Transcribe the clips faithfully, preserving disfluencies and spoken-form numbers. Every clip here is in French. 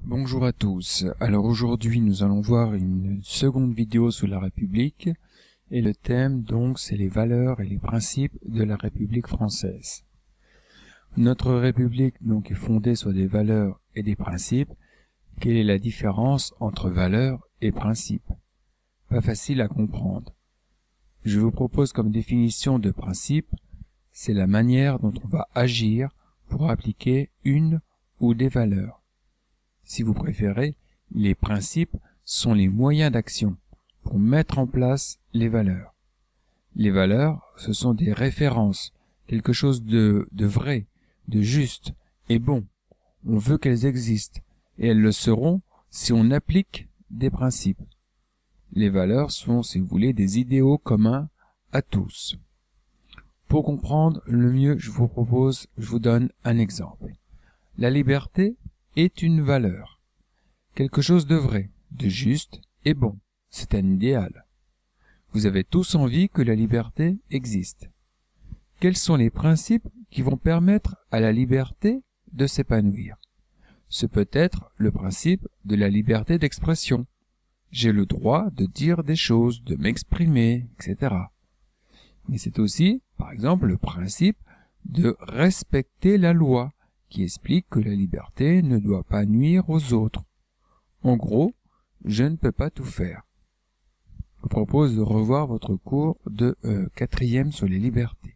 Bonjour à tous. Alors aujourd'hui nous allons voir une seconde vidéo sur la République et le thème donc c'est les valeurs et les principes de la République française. Notre République donc est fondée sur des valeurs et des principes. Quelle est la différence entre valeurs et principes? Pas facile à comprendre. Je vous propose comme définition de principe, c'est la manière dont on va agir pour appliquer une ou des valeurs. Si vous préférez, les principes sont les moyens d'action pour mettre en place les valeurs. Les valeurs, ce sont des références, quelque chose de, de vrai, de juste et bon. On veut qu'elles existent et elles le seront si on applique des principes. Les valeurs sont, si vous voulez, des idéaux communs à tous. Pour comprendre le mieux, je vous propose, je vous donne un exemple. La liberté est une valeur, quelque chose de vrai, de juste et bon. C'est un idéal. Vous avez tous envie que la liberté existe. Quels sont les principes qui vont permettre à la liberté de s'épanouir? Ce peut être le principe de la liberté d'expression. J'ai le droit de dire des choses, de m'exprimer, et cetera. Mais c'est aussi, par exemple, le principe de respecter la loi, qui explique que la liberté ne doit pas nuire aux autres. En gros, je ne peux pas tout faire. Je vous propose de revoir votre cours de euh, quatrième sur les libertés.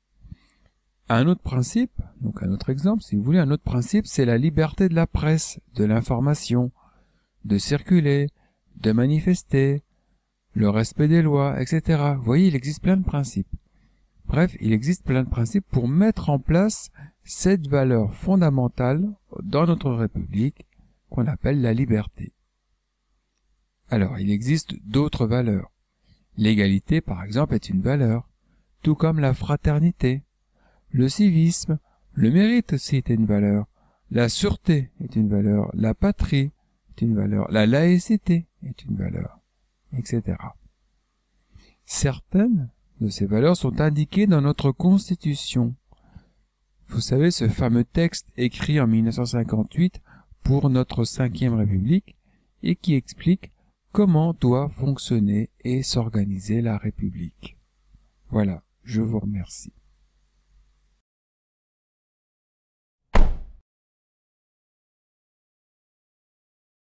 Un autre principe, donc un autre exemple, si vous voulez, un autre principe, c'est la liberté de la presse, de l'information, de circuler, de manifester, le respect des lois, et cetera. Vous voyez, il existe plein de principes. Bref, il existe plein de principes pour mettre en place cette valeur fondamentale dans notre République qu'on appelle la liberté. Alors, il existe d'autres valeurs. L'égalité, par exemple, est une valeur, tout comme la fraternité. Le civisme, le mérite aussi est une valeur. La sûreté est une valeur. La patrie est une valeur. La laïcité est une valeur, et cetera. Certaines de ces valeurs sont indiquées dans notre Constitution. Vous savez, ce fameux texte écrit en mille neuf cent cinquante-huit pour notre cinquième République et qui explique comment doit fonctionner et s'organiser la République. Voilà, je vous remercie.